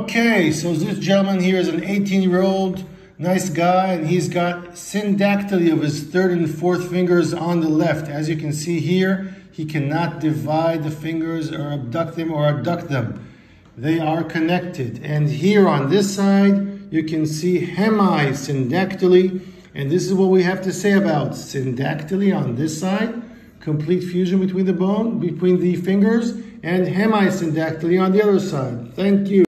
Okay, so this gentleman here is an 18-year-old, nice guy, and he's got syndactyly of his third and fourth fingers on the left. As you can see here, he cannot divide the fingers or abduct them or adduct them. They are connected. And here on this side, you can see hemi-syndactyly, and this is what we have to say about syndactyly on this side, complete fusion between the bone, between the fingers, and hemi-syndactyly on the other side. Thank you.